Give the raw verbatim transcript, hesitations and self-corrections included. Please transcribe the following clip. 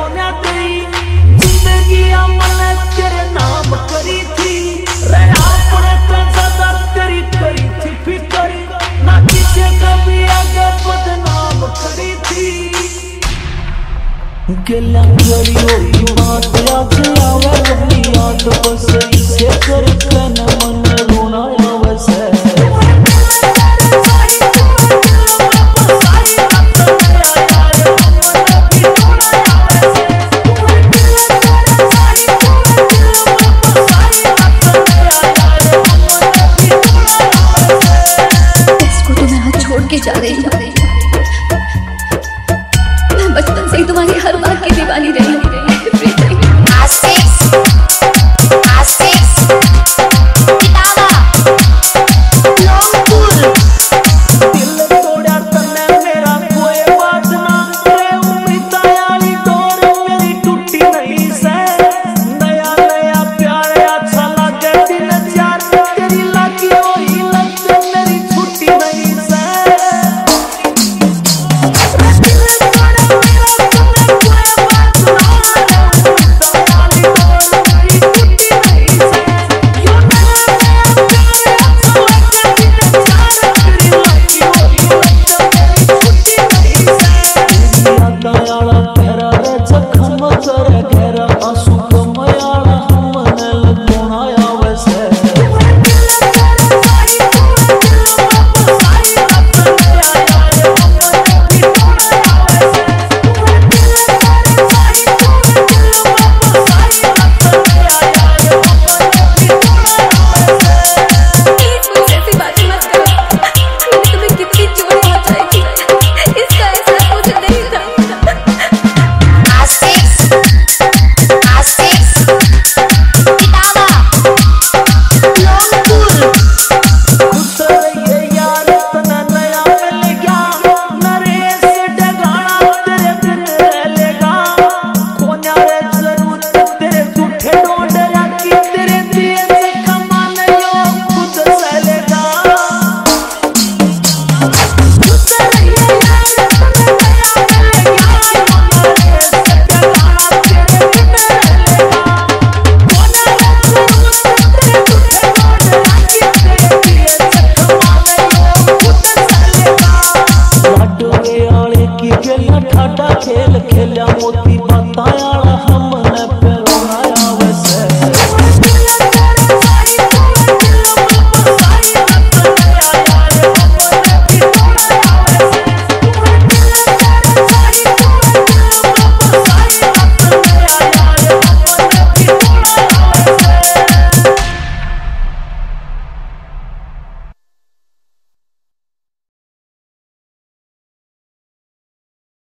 सोना तेरी जिंदगी मैंने तेरे नाम करी थी रे अपने सदा तेरी करी थी फिकर ना किसे कभी आगे बदनाम करी थी गला करी होई बात आज आवे अपनी याद बस इसे कर कन मन रोना आवे से जा रही